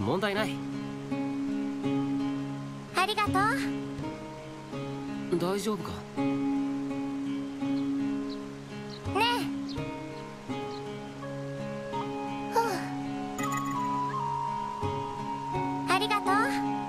問題ない。 ありがとう。 大丈夫か？ ねえ。ふう。ありがとう。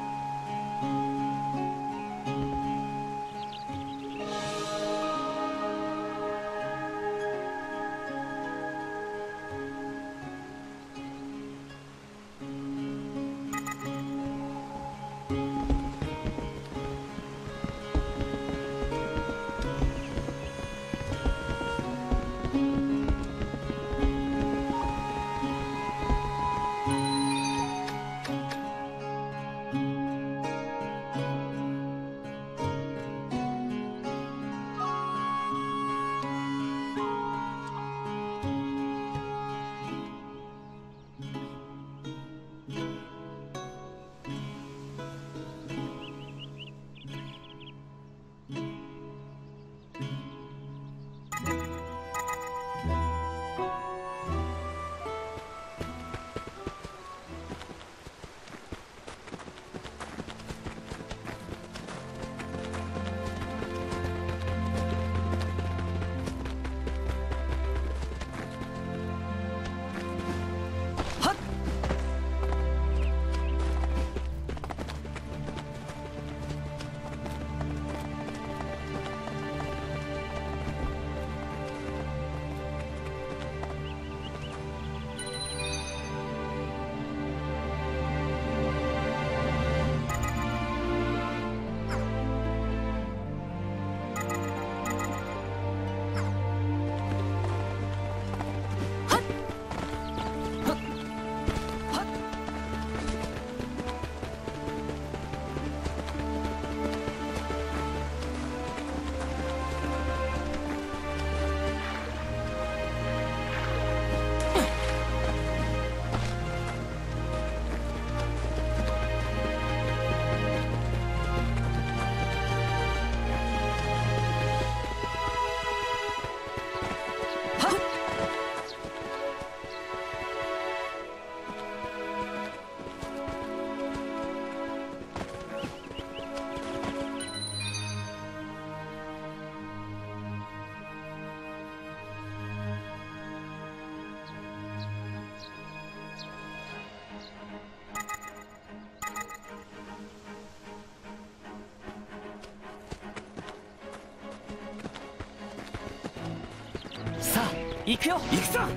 行くよ。行くぞ。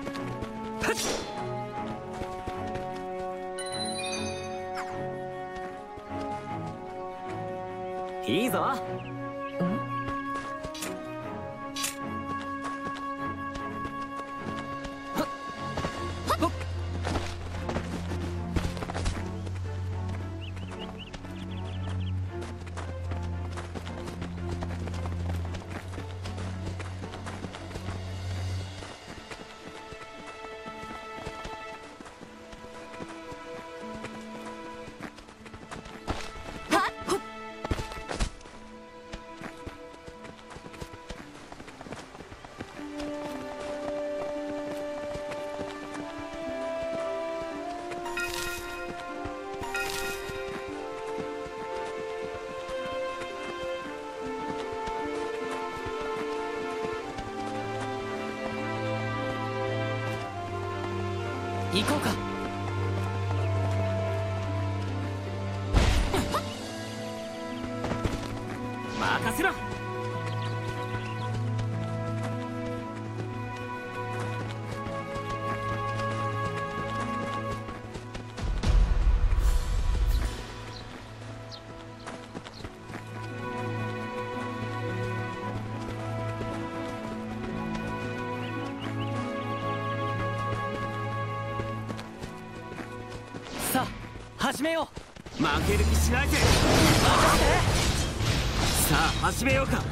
いいぞ。行こうか。任せろ。さあ始めよう。負ける気しないぜ。任せて。さあ始めようか。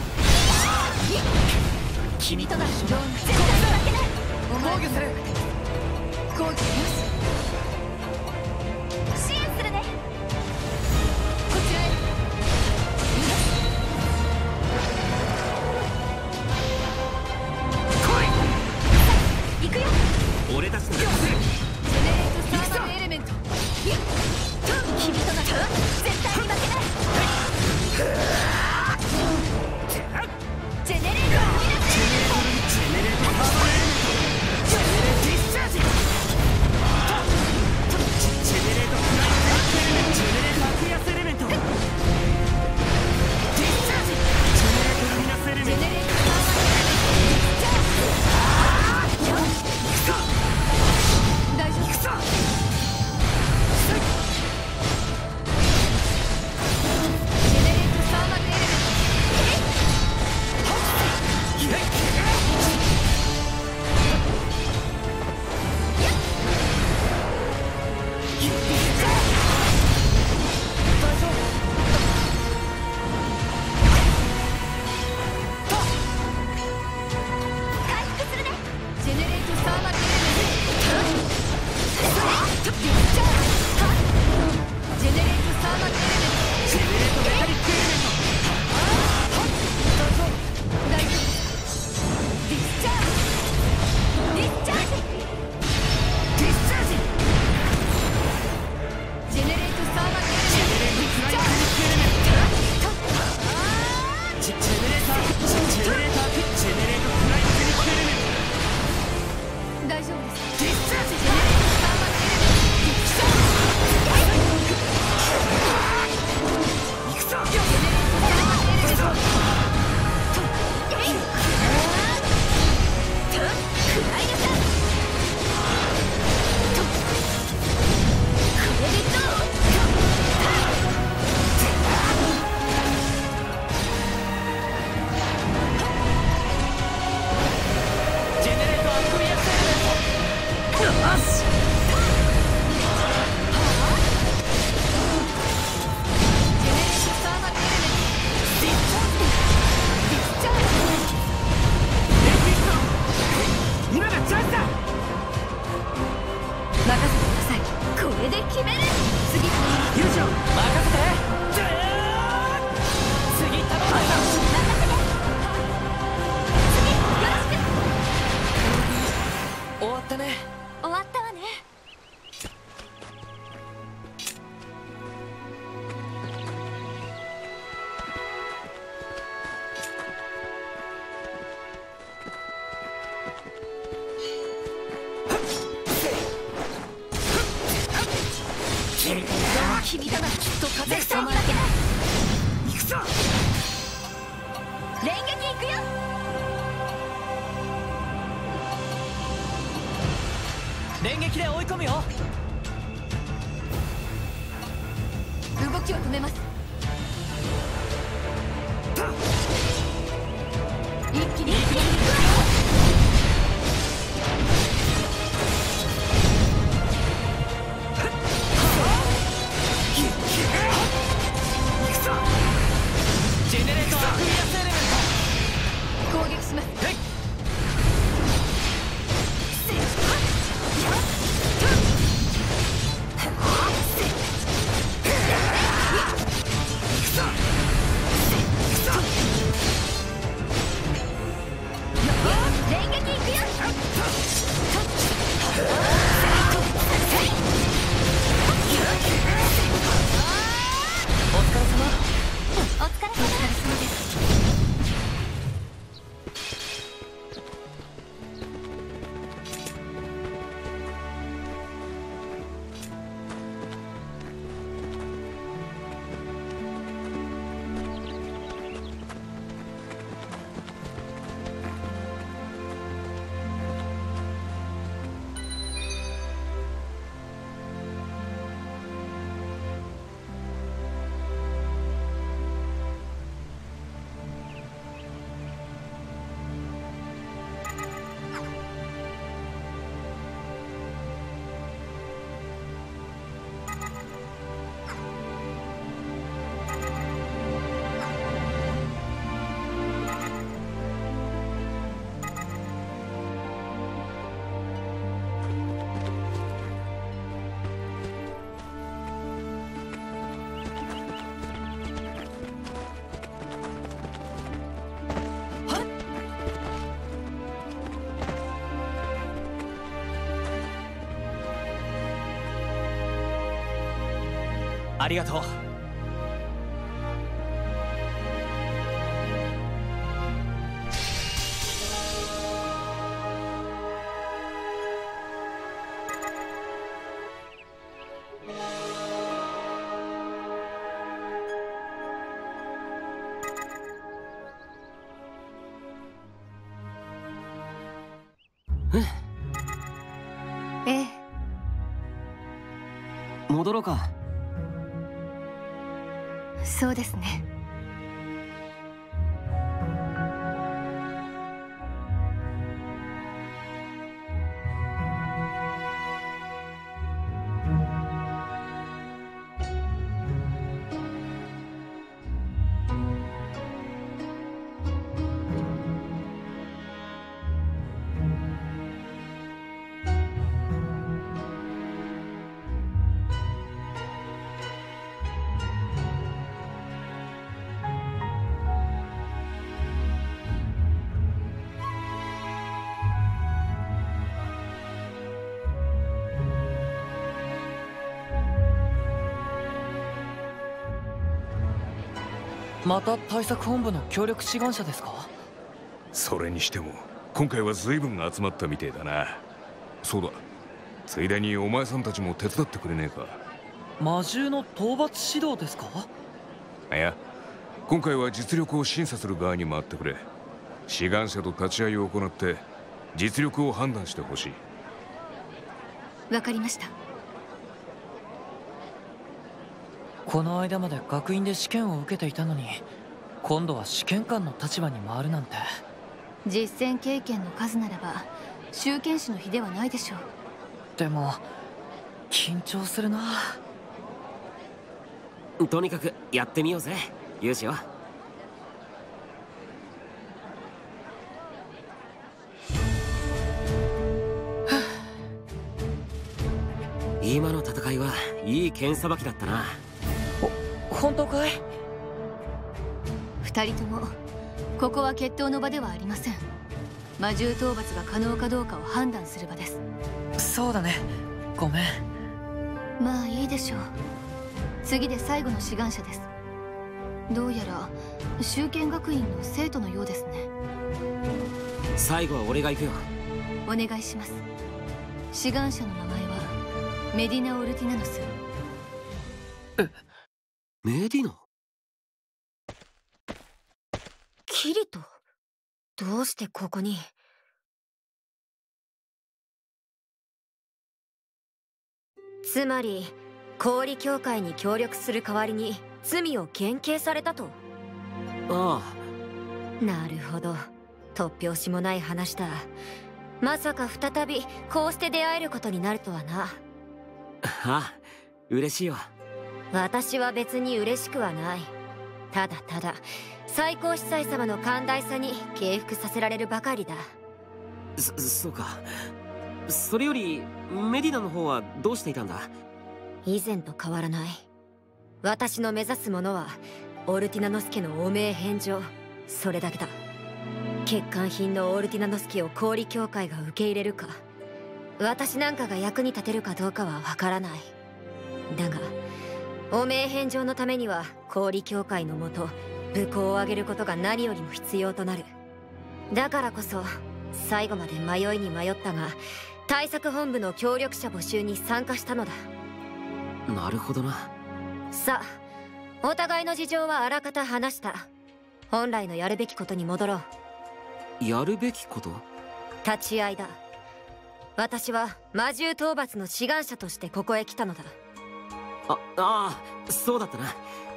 君とだ。絶対負けない。 防御する。 攻撃よし。支援するね。こちらへ。 来い。 行くよ。 俺たちのジェネレートサーマルエレメント。 勇者任せて。次頼む。 任せて。次よろしく。 終わったね。 終わったわね。君とならきっと勝てる。絶対に負けない。 行くぞ。 連撃行くよ。 連撃で追い込むよ。 動きを止めます。一気に行くわよ。 ジェネレートアクリアスエレメント。 攻撃します。連撃いくよ。 お疲れ様。 お疲れ様です。 ありがとう。 ええ。 戻ろうか。 そうですね。 また対策本部の協力志願者ですか？ それにしても今回は随分集まったみてえだな。そうだ、ついでにお前さんたちも手伝ってくれねえか。 魔獣の討伐指導ですか？ いや、今回は実力を審査する側に回ってくれ。志願者と立ち会いを行って実力を判断してほしい。 わかりました。 この間まで学院で試験を受けていたのに、今度は試験官の立場に回るなんて。 実践経験の数ならば集権士の比ではないでしょう。 でも緊張するな。 とにかくやってみようぜ、勇士よ。今の戦いはいい剣さばきだったな。 本当かい？ 二人ともここは決闘の場ではありません。魔獣討伐が可能かどうかを判断する場です。 そうだね、ごめん。 まあいいでしょう。次で最後の志願者です。どうやら修験学院の生徒のようですね。 最後は俺が行くよ。 お願いします。志願者の名前はメディナ・オルティナノス。 メディナ？ キリト、どうしてここに？つまり氷協会に協力する代わりに罪を減刑されたと？ ああ。なるほど、突拍子もない話だ。まさか再びこうして出会えることになるとはな。 あ、嬉しいよ。 私は別に嬉しくはない。ただただ最高司祭様の寛大さに敬服させられるばかりだ。 そうか。それよりメディナの方はどうしていたんだ？ 以前と変わらない。私の目指すものはオルティナノスケの汚名返上、それだけだ。欠陥品のオルティナノスケを氷協会が受け入れるか、私なんかが役に立てるかどうかはわからない。だが汚名返上のためには氷協会のもと武功を挙げることが何よりも必要となる。だからこそ最後まで迷いに迷ったが、対策本部の協力者募集に参加したのだ。 なるほどな。 さあ、お互いの事情はあらかた話した。本来のやるべきことに戻ろう。 やるべきこと？ 立ち会いだ。私は魔獣討伐の志願者としてここへ来たのだ。 ああ、そうだったな。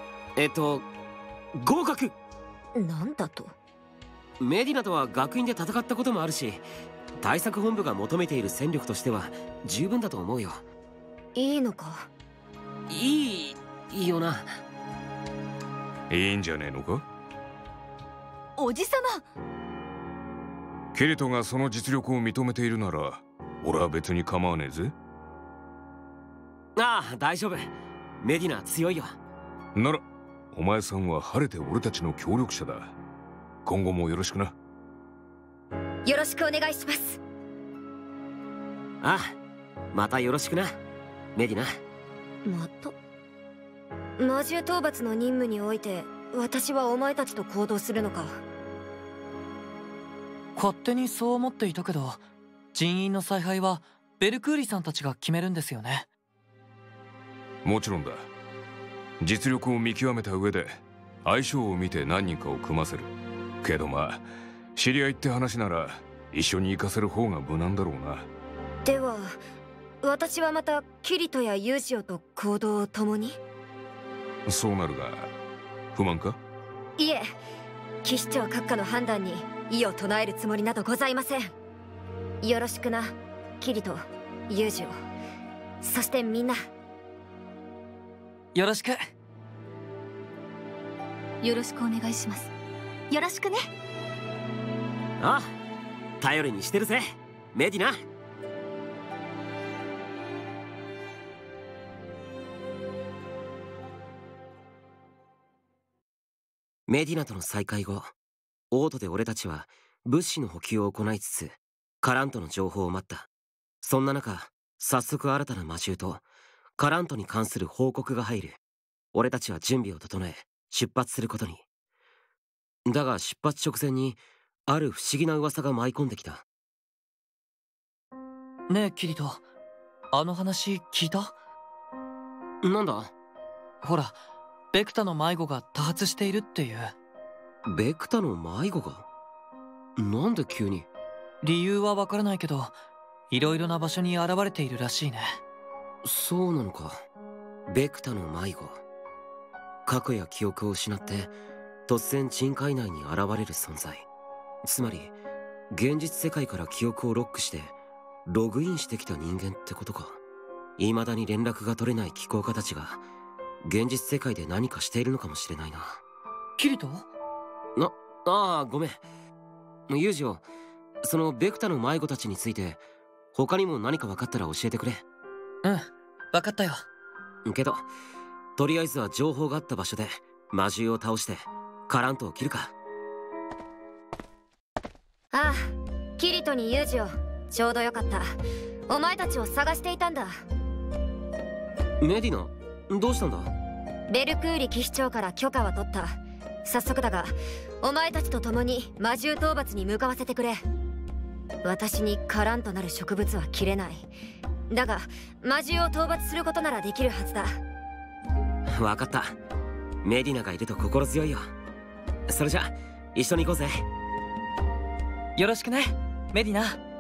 合格。 なんだと？ メディナとは学院で戦ったこともあるし、対策本部が求めている戦力としては十分だと思うよ。 いいのか？ いいよな。 いいんじゃねえのか？ おじさま。 キリトがその実力を認めているなら俺は別に構わねえぜ。 ああ、大丈夫。メディナ強いよ。 ならお前さんは晴れて俺たちの協力者だ。今後もよろしくな。 よろしくお願いします。 ああ、またよろしくな、メディナ。 また？魔獣討伐の任務において私はお前たちと行動するのか？ 勝手にそう思っていたけど、人員の采配はベルクーリさんたちが決めるんですよね。 もちろんだ。実力を見極めた上で相性を見て何人かを組ませる。けどまあ知り合いって話なら一緒に行かせる方が無難だろうな。 では私はまたキリトやユージオと行動を共に？ そうなるが不満か？ いえ、騎士長閣下の判断に異を唱えるつもりなどございません。よろしくな、キリト、ユージオ、そしてみんな。 よろしく。 よろしくお願いします。よろしくね。 ああ、頼りにしてるぜ、メディナ。メディナとの再会後、オートで俺たちは物資の補給を行いつつカラントの情報を待った。そんな中、早速新たな魔獣とカラントに関する報告が入る。俺たちは準備を整え出発することに。だが出発直前にある不思議な噂が舞い込んできた。 ねえキリト、あの話聞いた？ なんだ？ ほら、ベクタの迷子が多発しているっていう。 ベクタの迷子が？なんで急に？ 理由はわからないけど、いろいろな場所に現れているらしいね。 そうなのか。ベクタの迷子。過去や記憶を失って突然鎮海内に現れる存在。つまり現実世界から記憶をロックしてログインしてきた人間ってことか。未だに連絡が取れない気候家たちが現実世界で何かしているのかもしれないな。 キリト？ ああ、ごめん。ユージオ、そのベクタの迷子たちについて他にも何か分かったら教えてくれ。 うん、分かったよ。 けどとりあえずは情報があった場所で魔獣を倒してカラントを切るか。 ああ、キリトにユージを。ちょうどよかった。お前たちを探していたんだ。 メディナ、どうしたんだ？ ベルクーリ騎士長から許可は取った。早速だがお前たちと共に魔獣討伐に向かわせてくれ。私にカランとなる植物は切れない。だが魔獣を討伐することならできるはずだ。 分かった。メディナがいると心強いよ。それじゃ一緒に行こうぜ。 よろしくねメディナ。